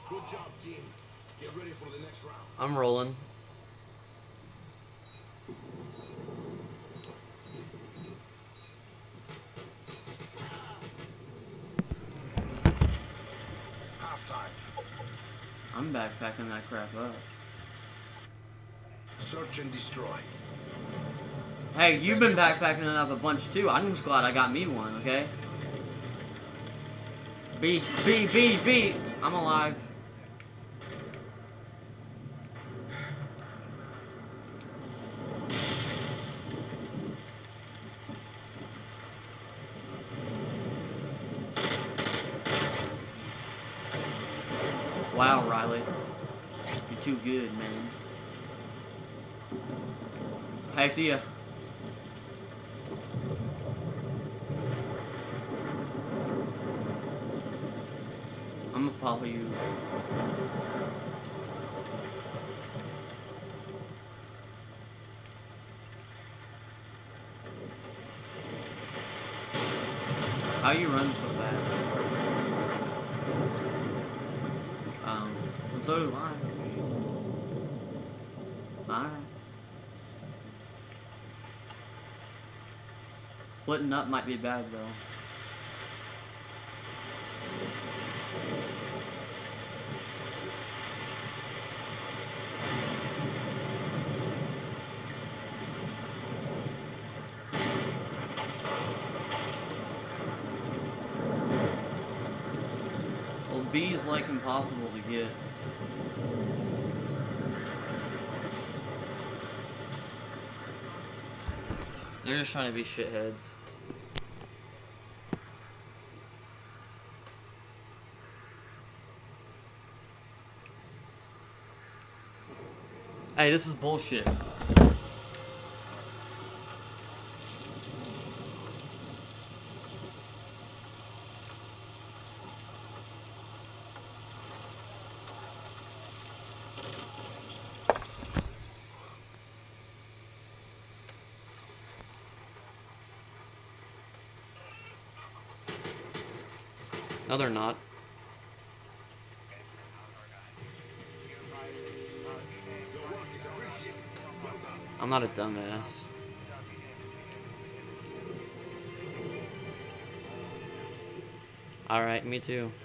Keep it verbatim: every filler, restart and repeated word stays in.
Good job, team. Get ready for the next round. I'm rolling. Halftime. I'm backpacking that crap up. Search and destroy. Hey, you've been backpacking it up a bunch too. I'm just glad I got me one, okay? B, B, B, B! I'm alive. Wow, Riley. You're too good, man. Hey, see ya. I'm gonna follow you. How you run so fast? Um, and so do I. Alright. Splitting up might be bad though. Well, B's like impossible to get. They're just trying to be shitheads. Hey, this is bullshit. No, they're not. I'm not a dumbass. Alright, me too.